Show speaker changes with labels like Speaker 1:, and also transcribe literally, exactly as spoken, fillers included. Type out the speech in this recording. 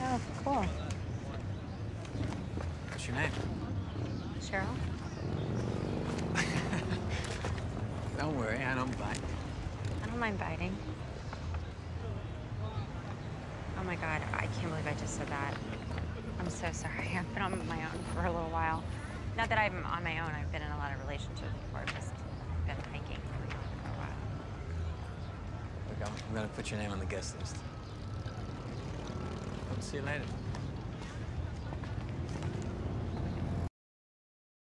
Speaker 1: Oh, cool.
Speaker 2: What's your name?
Speaker 1: Cheryl?
Speaker 2: Don't worry, I don't bite.
Speaker 1: I don't mind biting. Oh my God, I can't believe I just said that. I'm so sorry. I've been on my own for a little while. Not that I'm on my own. I've been in a lot of relationships before. I've just been hiking for a while.
Speaker 2: Look, I'm, I'm gonna put your name on the guest list. I'll see you later.